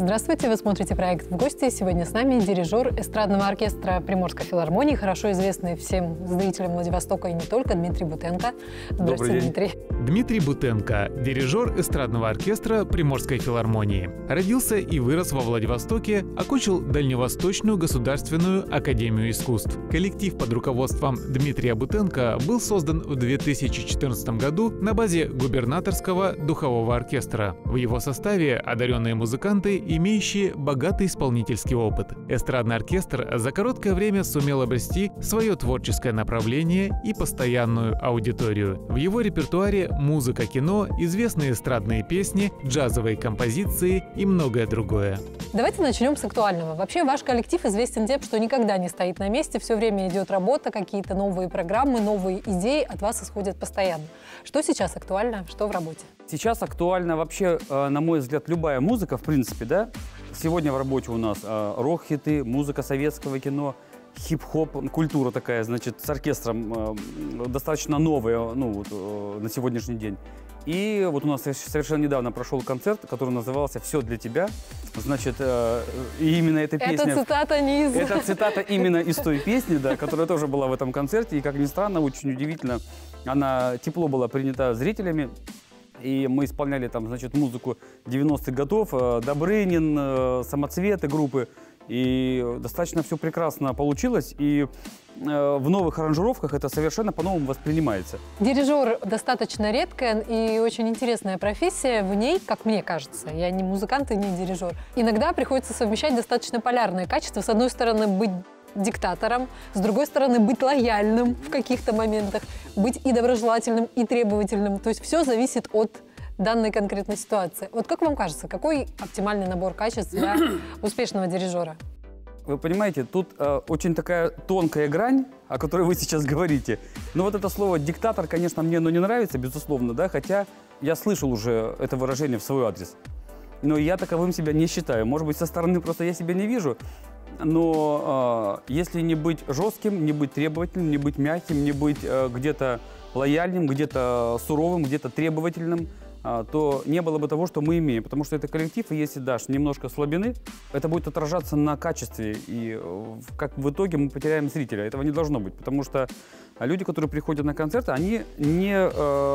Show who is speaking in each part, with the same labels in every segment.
Speaker 1: Здравствуйте, вы смотрите проект «В гости». Сегодня с нами дирижер эстрадного оркестра Приморской филармонии, хорошо известный всем зрителям Владивостока и не только, Дмитрий Бутенко. Здравствуйте, Дмитрий.
Speaker 2: Дмитрий Бутенко, дирижер эстрадного оркестра Приморской филармонии. Родился и вырос во Владивостоке, окончил Дальневосточную государственную академию искусств. Коллектив под руководством Дмитрия Бутенко был создан в 2014 году на базе губернаторского духового оркестра. В его составе одаренные музыканты, имеющие богатый исполнительский опыт. Эстрадный оркестр за короткое время сумел обрести свое творческое направление и постоянную аудиторию. В его репертуаре музыка кино, известные эстрадные песни, джазовые композиции и многое другое.
Speaker 1: Давайте начнем с актуального. Вообще ваш коллектив известен тем, что никогда не стоит на месте, все время идет работа, какие-то новые программы, новые идеи от вас исходят постоянно. Что сейчас актуально, что в работе?
Speaker 3: Сейчас актуальна вообще, на мой взгляд, любая музыка, в принципе, да. Сегодня в работе у нас рок-хиты, музыка советского кино, хип-хоп, культура такая, значит, с оркестром достаточно новая, на сегодняшний день. И вот у нас совершенно недавно прошел концерт, который назывался «Все для тебя». Значит, и именно эта песня...
Speaker 1: Это цитата не из...
Speaker 3: Это цитата именно из той песни, да, которая тоже была в этом концерте. И, как ни странно, очень удивительно, она тепло была принята зрителями. И мы исполняли там, значит, музыку 90-х годов, Добрынин, Самоцветы группы. И достаточно все прекрасно получилось. И в новых аранжировках это совершенно по-новому воспринимается.
Speaker 1: Дирижер достаточно редкая и очень интересная профессия. В ней, как мне кажется, я не музыкант и не дирижер, иногда приходится совмещать достаточно полярные качества. С одной стороны, быть диктатором, с другой стороны, быть лояльным в каких-то моментах, быть и доброжелательным, и требовательным. То есть все зависит от данной конкретной ситуации. Вот как вам кажется, какой оптимальный набор качеств для успешного дирижера?
Speaker 3: Вы понимаете, тут очень такая тонкая грань, о которой вы сейчас говорите. Но вот это слово «диктатор», конечно, мне оно не нравится, безусловно, да, хотя я слышал уже это выражение в свой адрес. Но я таковым себя не считаю. Может быть, со стороны просто я себя не вижу. Но если не быть жестким, не быть требовательным, не быть мягким, не быть где-то лояльным, где-то суровым, где-то требовательным, то не было бы того, что мы имеем. Потому что это коллектив, и если дашь немножко слабины, это будет отражаться на качестве. И как в итоге мы потеряем зрителя. Этого не должно быть. Потому что люди, которые приходят на концерты, они не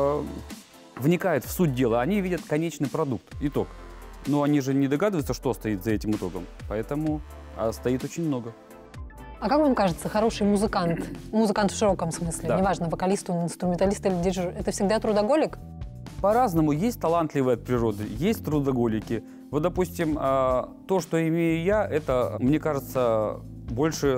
Speaker 3: вникают в суть дела. Они видят конечный продукт, итог. Но они же не догадываются, что стоит за этим итогом. Поэтому стоит очень много.
Speaker 1: А как вам кажется, хороший музыкант, музыкант в широком смысле,
Speaker 3: да,
Speaker 1: неважно, вокалист, он инструменталист или дирижер, это всегда трудоголик?
Speaker 3: По-разному. Есть талантливые от природы, есть трудоголики. Вот, допустим, то, что имею я, это, мне кажется, больше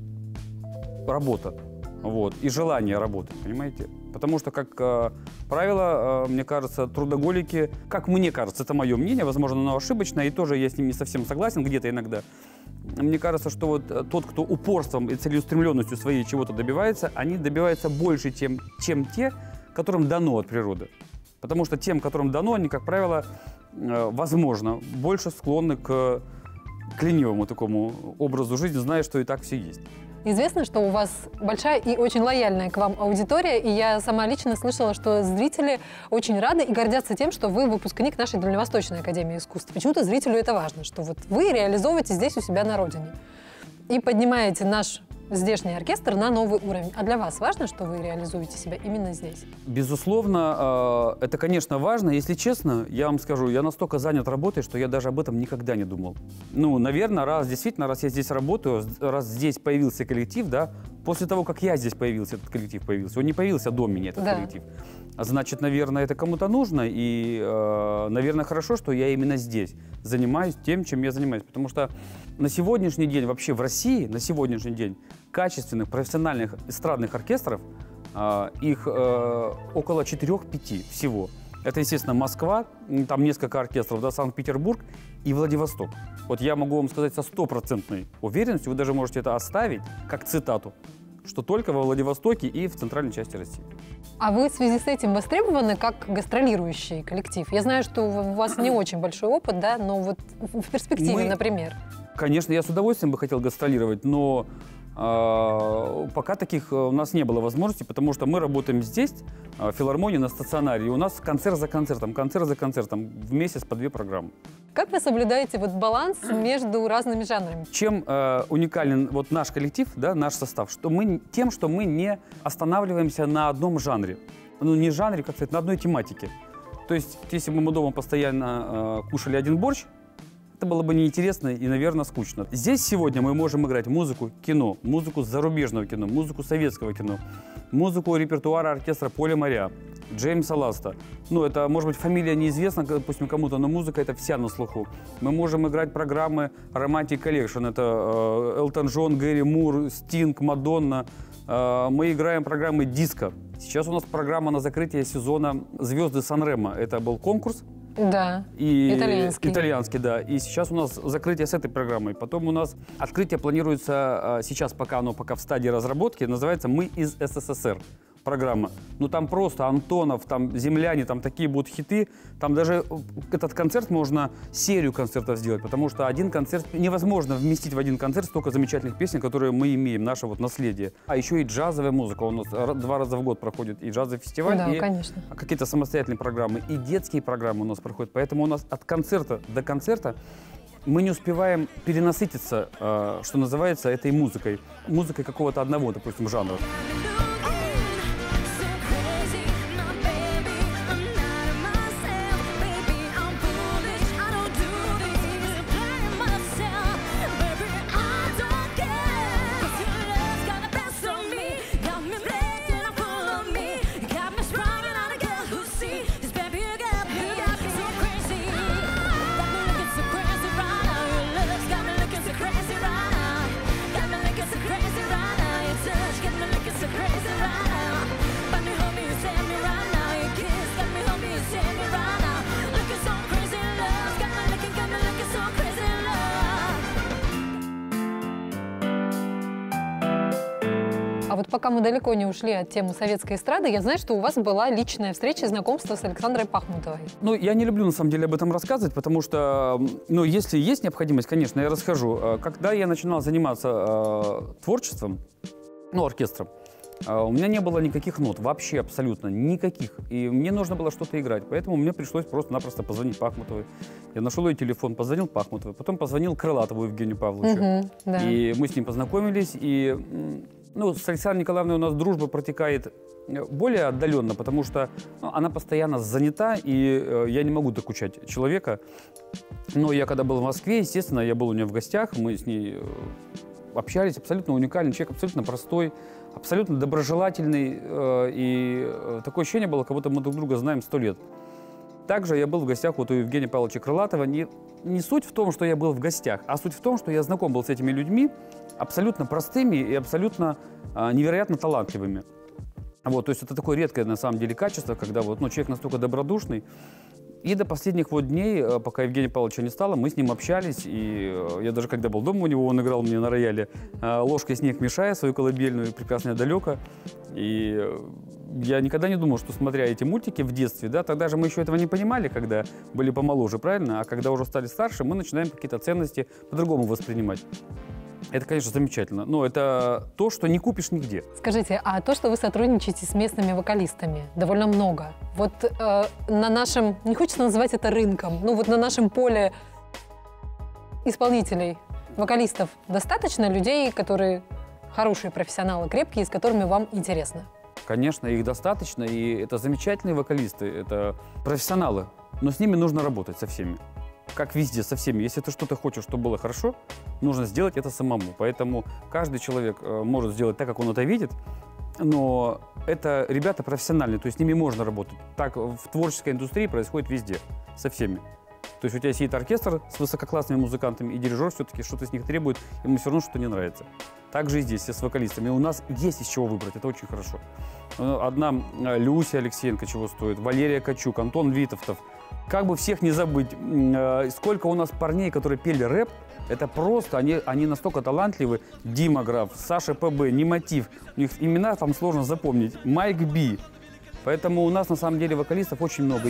Speaker 3: работа. Вот, и желание работать, понимаете? Потому что, как правило, мне кажется, трудоголики, как мне кажется, это мое мнение, возможно, оно ошибочное, и тоже я с ним не совсем согласен где-то иногда. Мне кажется, что вот тот, кто упорством и целеустремленностью своей чего-то добивается, они добиваются больше, чем те, которым дано от природы. Потому что тем, которым дано, они, как правило, возможно, больше склонны к ленивому такому образу жизни, зная, что и так все есть.
Speaker 1: Известно, что у вас большая и очень лояльная к вам аудитория, и я сама лично слышала, что зрители очень рады и гордятся тем, что вы выпускник нашей Дальневосточной академии искусств. Почему-то зрителю это важно, что вот вы реализовываете здесь у себя на родине и поднимаете наш здешний оркестр на новый уровень. А для вас важно, что вы реализуете себя именно здесь?
Speaker 3: Безусловно, это, конечно, важно. Если честно, я вам скажу, я настолько занят работой, что я даже об этом никогда не думал. Ну, наверное, раз я здесь работаю, раз здесь появился коллектив, да, после того, как я здесь появился, этот коллектив появился, он не появился до меня, этот коллектив. Значит, наверное, это кому-то нужно, и, наверное, хорошо, что я именно здесь занимаюсь тем, чем я занимаюсь. Потому что на сегодняшний день, вообще в России, на сегодняшний день, качественных, профессиональных эстрадных оркестров, их около 4-5 всего. Это, естественно, Москва, там несколько оркестров, да, Санкт-Петербург и Владивосток. Вот я могу вам сказать со стопроцентной уверенностью, вы даже можете это оставить как цитату, что только во Владивостоке и в центральной части России.
Speaker 1: А вы в связи с этим востребованы как гастролирующий коллектив? Я знаю, что у вас не очень большой опыт, да, но вот в перспективе, например.
Speaker 3: Конечно, я с удовольствием бы хотел гастролировать, но Пока таких у нас не было возможности, потому что мы работаем здесь, в филармонии, на стационаре. И у нас концерт за концертом, в месяц по 2 программы.
Speaker 1: Как вы соблюдаете вот баланс между разными жанрами?
Speaker 3: Чем уникален вот наш коллектив, да, наш состав? Тем, что мы не останавливаемся на одном жанре. Ну, не жанре, как сказать, на одной тематике. То есть, если бы мы дома постоянно кушали один борщ, это было бы неинтересно и, наверное, скучно. Здесь сегодня мы можем играть музыку кино, музыку зарубежного кино, музыку советского кино, музыку репертуара оркестра «Поле моря», Джеймса Ласта. Ну, это, может быть, фамилия неизвестна, допустим, кому-то, но музыка это вся на слуху. Мы можем играть программы Romantic Collection, это Элтон Джон, Гэри Мур, Стинг, Мадонна. Мы играем программы диско. Сейчас у нас программа на закрытие сезона «Звезды Сан-Ремо». Это был конкурс.
Speaker 1: Да,
Speaker 3: И
Speaker 1: итальянский.
Speaker 3: Итальянский, да. И сейчас у нас закрытие с этой программой. Потом у нас открытие планируется сейчас, пока в стадии разработки, называется «Мы из СССР». Программа. Ну там просто Антонов, там земляне, там такие будут хиты. Там даже этот концерт можно серию концертов сделать, потому что один концерт невозможно вместить в один концерт столько замечательных песен, которые мы имеем, наше вот наследие. А еще и джазовая музыка. У нас 2 раза в год проходит и джазовый фестиваль,
Speaker 1: Да,
Speaker 3: и
Speaker 1: конечно.
Speaker 3: какие-то самостоятельные программы, и детские программы у нас проходят. Поэтому у нас от концерта до концерта мы не успеваем перенасытиться, что называется, этой музыкой. Музыкой какого-то одного, допустим, жанра.
Speaker 1: А вот пока мы далеко не ушли от темы советской эстрады, я знаю, что у вас была личная встреча, знакомство с Александрой Пахмутовой.
Speaker 3: Ну, я не люблю, на самом деле, об этом рассказывать, потому что, ну, если есть необходимость, конечно, я расскажу. Когда я начинал заниматься творчеством, ну, оркестром, у меня не было никаких нот, вообще абсолютно никаких. И мне нужно было что-то играть, поэтому мне пришлось просто-напросто позвонить Пахмутовой. Я нашел ее телефон, позвонил Пахмутовой, потом позвонил Крылатову Евгению Павловичу.
Speaker 1: Да.
Speaker 3: И мы с ним познакомились, и... Ну, с Александрой Николаевной у нас дружба протекает более отдаленно, потому что она постоянно занята, и я не могу докучать человека. Но я когда был в Москве, естественно, я был у нее в гостях, мы с ней общались, абсолютно уникальный человек, абсолютно простой, абсолютно доброжелательный, и такое ощущение было, как будто мы друг друга знаем 100 лет. Также я был в гостях вот у Евгения Павловича Крылатова. Не суть в том, что я был в гостях, а суть в том, что я знаком был с этими людьми, абсолютно простыми и абсолютно невероятно талантливыми. Вот, то есть это такое редкое, на самом деле, качество, когда вот, ну, человек настолько добродушный. И до последних вот дней, пока Евгения Павловича не стало, мы с ним общались. И я даже когда был дома у него, он играл мне на рояле «Ложкой снег мешая», свою колыбельную «Прекрасное далеко». И я никогда не думал, что, смотря эти мультики в детстве, да, тогда же мы еще этого не понимали, когда были помоложе, правильно? А когда уже стали старше, мы начинаем какие-то ценности по-другому воспринимать. Это, конечно, замечательно, но это то, что не купишь нигде.
Speaker 1: Скажите, а то, что вы сотрудничаете с местными вокалистами, довольно много. Вот на нашем, не хочется называть это рынком, но вот на нашем поле исполнителей, вокалистов, достаточно людей, которые хорошие профессионалы, крепкие, с которыми вам интересно?
Speaker 3: Конечно, их достаточно, и это замечательные вокалисты, это профессионалы, но с ними нужно работать со всеми. Как везде, со всеми. Если ты что-то хочешь, чтобы было хорошо, нужно сделать это самому. Поэтому каждый человек может сделать так, как он это видит, но это ребята профессиональные, то есть с ними можно работать. Так в творческой индустрии происходит везде, со всеми. То есть у тебя сидит оркестр с высококлассными музыкантами, и дирижер все-таки что-то с них требует, ему все равно что-то не нравится. Так же и здесь, с вокалистами. У нас есть из чего выбрать, это очень хорошо. Одна Люся Алексеенко чего стоит, Валерия Качук, Антон Витовтов. Как бы всех не забыть, сколько у нас парней, которые пели рэп, это просто, они настолько талантливы. Дима Граф, Саша ПБ, Немотив, у них имена там сложно запомнить, Майк Би. Поэтому у нас на самом деле вокалистов очень много.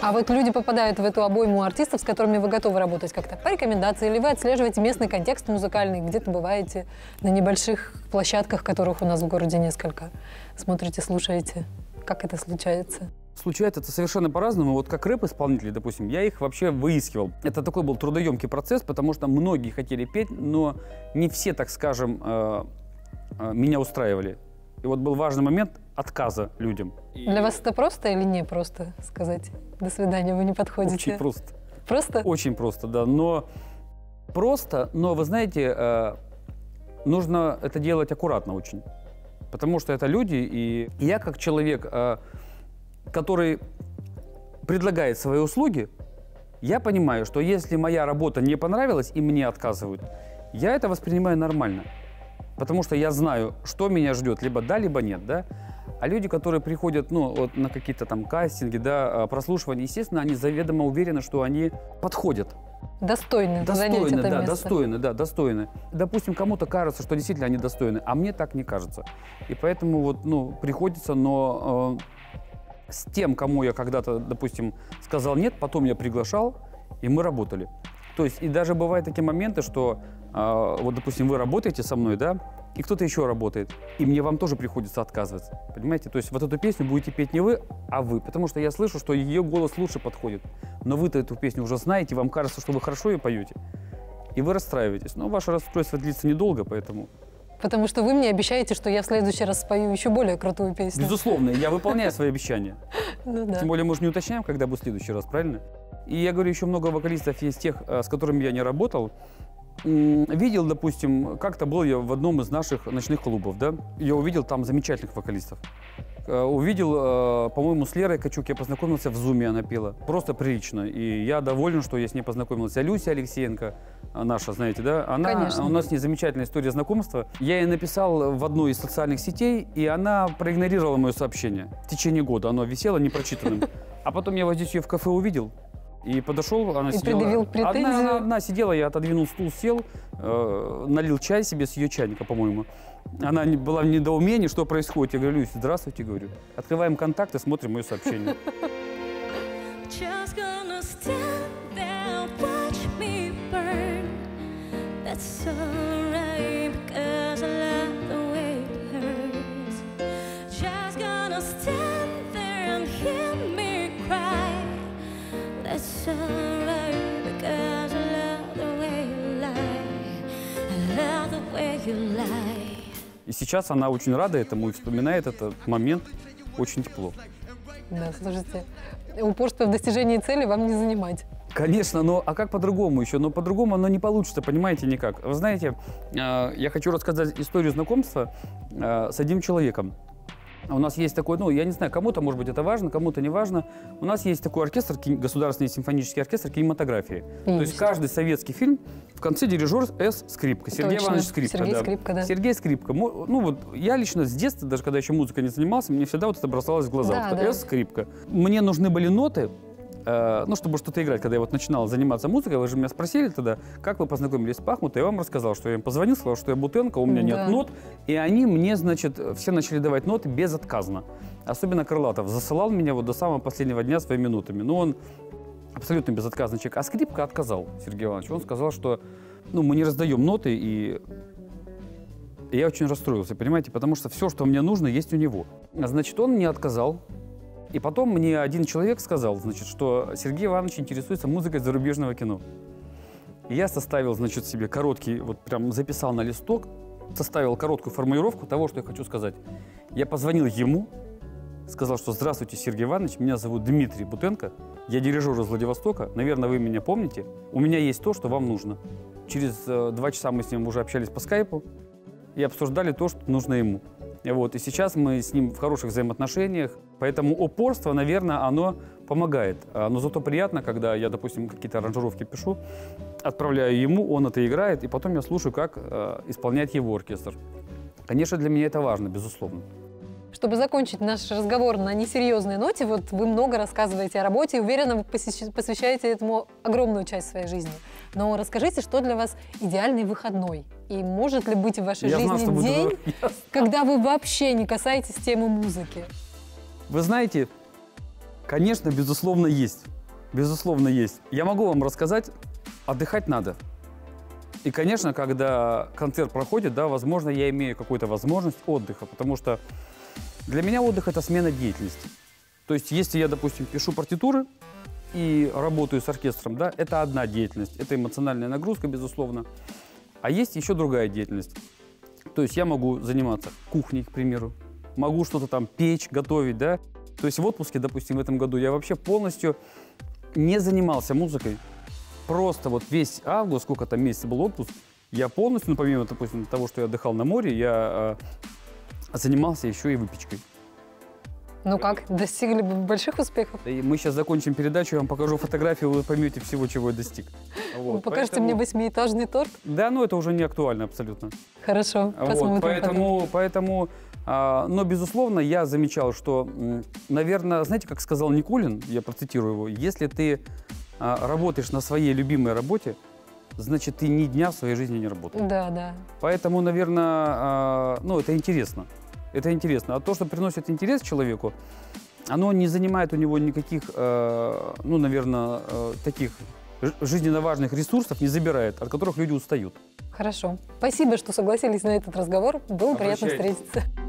Speaker 1: А вот люди попадают в эту обойму артистов, с которыми вы готовы работать как-то по рекомендации, или вы отслеживаете местный контекст музыкальный, где-то бываете на небольших площадках, которых у нас в городе несколько, смотрите, слушаете. Как это случается?
Speaker 3: Случается это совершенно по-разному. Вот как рэп-исполнители, допустим, я их вообще выискивал. Это такой был трудоемкий процесс, потому что многие хотели петь, но не все, так скажем, меня устраивали. И вот был важный момент отказа людям.
Speaker 1: Для вас это просто или не просто сказать «до свидания», вы не подходите?
Speaker 3: Очень просто.
Speaker 1: Просто?
Speaker 3: Очень просто, да. Но вы знаете, нужно это делать аккуратно очень. Потому что это люди, и я как человек, который предлагает свои услуги, я понимаю, что если моя работа не понравилась и мне отказывают, я это воспринимаю нормально. Потому что я знаю, что меня ждет, либо да, либо нет, да. А люди, которые приходят, вот на какие-то там кастинги, да, прослушивания, естественно, они заведомо уверены, что они подходят.
Speaker 1: Достойны занять это место.
Speaker 3: Достойны. Допустим, кому-то кажется, что действительно они достойны, а мне так не кажется. И поэтому приходится, но с тем, кому я когда-то, допустим, сказал нет, потом я приглашал, и мы работали. То есть, и даже бывают такие моменты, что, допустим, вы работаете со мной, да, и кто-то еще работает, и мне вам тоже приходится отказываться, понимаете? То есть вот эту песню будете петь не вы, а вы, потому что я слышу, что ее голос лучше подходит. Но вы-то эту песню уже знаете, вам кажется, что вы хорошо ее поете, и вы расстраиваетесь. Но ваше расстройство длится недолго, поэтому...
Speaker 1: Потому что вы мне обещаете, что я в следующий раз спою еще более крутую песню.
Speaker 3: Безусловно, я выполняю свои обещания.
Speaker 1: Ну да.
Speaker 3: Тем более мы же не уточняем, когда будет в следующий раз, правильно? И я говорю, еще много вокалистов есть тех, с которыми я не работал. Видел, допустим, как-то был я в одном из наших ночных клубов, да? Я увидел там замечательных вокалистов. Увидел, по-моему, с Лерой Качук, я познакомился в Зуме, она пела. Просто прилично. И я доволен, что я с ней познакомился. Люся Алексеенко, наша, знаете, да? У нас с ней замечательная история знакомства. Я ей написал в одной из социальных сетей, и она проигнорировала мое сообщение. В течение года оно висело непрочитанным. А потом я вот здесь ее в кафе увидел. И подошел, она сидела.
Speaker 1: Предъявил претензию.
Speaker 3: Одна сидела, я отодвинул стул, сел, налил чай себе с ее чайника, по-моему. Она была в недоумении, что происходит. Я говорю, Люся, здравствуйте, говорю. Открываем контакты, смотрим мое сообщение. И сейчас она очень рада этому и вспоминает этот момент очень тепло.
Speaker 1: Да, слушайте, упорство в достижении цели вам не занимать.
Speaker 3: Конечно, но а как по-другому еще? Но по-другому оно не получится, понимаете, никак. Вы знаете, я хочу рассказать историю знакомства с одним человеком. У нас есть такой, я не знаю, кому-то, может быть, это важно, кому-то не важно. У нас есть такой оркестр, Государственный симфонический оркестр кинематографии. То есть каждый советский фильм в конце дирижер С. Скрипка. Сергей Иванович Скрипка.
Speaker 1: Сергей Скрипка, да.
Speaker 3: Сергей Скрипка. Я лично с детства, даже когда еще музыкой не занимался, мне всегда вот это бросалось в глаза.
Speaker 1: Да.
Speaker 3: С. Скрипка. Мне нужны были ноты, чтобы что-то играть. Когда я вот начинал заниматься музыкой, вы же меня спросили тогда, как вы познакомились с Пахмутом, я вам рассказал, что я им позвонил, сказал, что я Бутенко, у меня нет нот, и они мне, значит, все начали давать ноты безотказно. Особенно Крылатов засылал меня вот до самого последнего дня своими минутами. Он абсолютно безотказный человек. А Скрипка отказал, Сергей Иванович. Он сказал, что мы не раздаем ноты, и я очень расстроился, понимаете, потому что все, что мне нужно, есть у него. Значит, он мне отказал. И потом мне один человек сказал, значит, что Сергей Иванович интересуется музыкой зарубежного кино. И я составил, значит, себе короткий, вот прям записал на листок, составил короткую формулировку того, что я хочу сказать. Я позвонил ему, сказал, что «Здравствуйте, Сергей Иванович, меня зовут Дмитрий Бутенко, я дирижер из Владивостока, наверное, вы меня помните, у меня есть то, что вам нужно». Через 2 часа мы с ним уже общались по скайпу и обсуждали то, что нужно ему. И сейчас мы с ним в хороших взаимоотношениях, поэтому упорство, наверное, оно помогает. Но зато приятно, когда я, допустим, какие-то аранжировки пишу, отправляю ему, он это играет, и потом я слушаю, как исполняет его оркестр. Конечно, для меня это важно, безусловно.
Speaker 1: Чтобы закончить наш разговор на несерьезной ноте, вот вы много рассказываете о работе и, уверенно, вы посвящаете этому огромную часть своей жизни. Но расскажите, что для вас идеальный выходной? И может ли быть в вашей жизни день, когда вы вообще не касаетесь темы музыки?
Speaker 3: Вы знаете, конечно, безусловно, есть. Безусловно, есть. Я могу вам рассказать, отдыхать надо. И, конечно, когда концерт проходит, да, возможно, я имею какую-то возможность отдыха, потому что для меня отдых – это смена деятельности. То есть, если я, допустим, пишу партитуры и работаю с оркестром, да, это одна деятельность, это эмоциональная нагрузка, безусловно. А есть еще другая деятельность. То есть, я могу заниматься кухней, к примеру, могу что-то там печь, готовить, да. То есть, в отпуске, допустим, в этом году я вообще полностью не занимался музыкой. Просто вот весь август, сколько там месяцев был отпуск, я полностью, ну, помимо, допустим, того, что я отдыхал на море, я занимался еще и выпечкой.
Speaker 1: Ну как, достигли больших успехов?
Speaker 3: И мы сейчас закончим передачу, я вам покажу фотографию, вы поймете всего, чего я достиг. Вот.
Speaker 1: Вы покажете мне 8-этажный торт?
Speaker 3: Да, но это уже не актуально абсолютно.
Speaker 1: Хорошо, посмотрим.
Speaker 3: Вот, поэтому, но, безусловно, я замечал, что, наверное, знаете, как сказал Никулин, я процитирую его, если ты работаешь на своей любимой работе, значит, ты ни дня в своей жизни не работал.
Speaker 1: Да, да.
Speaker 3: Поэтому, наверное, ну, это интересно. Это интересно. А то, что приносит интерес человеку, оно не занимает у него никаких, ну, наверное, таких жизненно важных ресурсов, не забирает, от которых люди устают.
Speaker 1: Хорошо. Спасибо, что согласились на этот разговор. Было приятно встретиться.